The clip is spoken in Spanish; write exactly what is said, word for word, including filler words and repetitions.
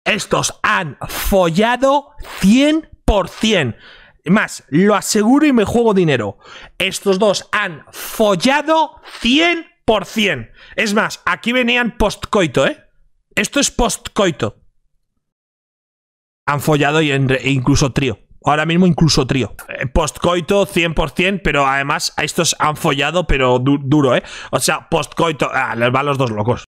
Estos han follado cien por cien. Más, lo aseguro y me juego dinero. Estos dos han follado cien por cien. Es más, aquí venían postcoito, ¿eh? Esto es postcoito. Han follado y en, e incluso trío. Ahora mismo incluso trío. Eh, postcoito cien por cien, pero además a estos han follado, pero du duro, ¿eh? O sea, postcoito... Ah, les van los dos locos.